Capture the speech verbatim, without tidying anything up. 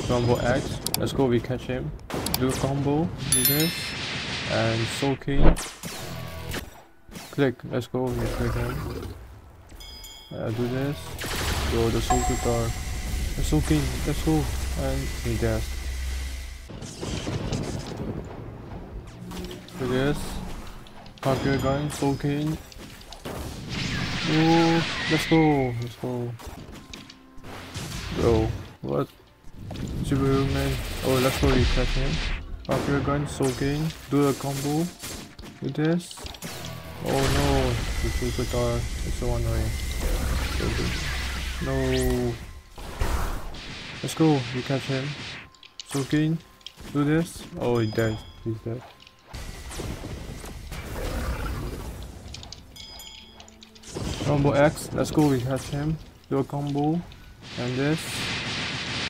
Rumble X. Let's go, we catch him. Do a combo, do this. And Soul King. Click, let's go, we click him. Uh, do this. Go the Soul Guitar. The Soul King, let's go. And he does. Do this. Park your gun, Soul King. Oh, let's go, let's go. Bro, what? Superman. Oh, let's go, we catch him. Park your gun, Soul King. Do a combo. Do this. Oh no, the Soul Guitar is so annoying. No. Let's go, we catch him. Soul King. Do this. Oh, he's dead. He's dead. Combo X, let's go, we catch him. Do a combo. And this.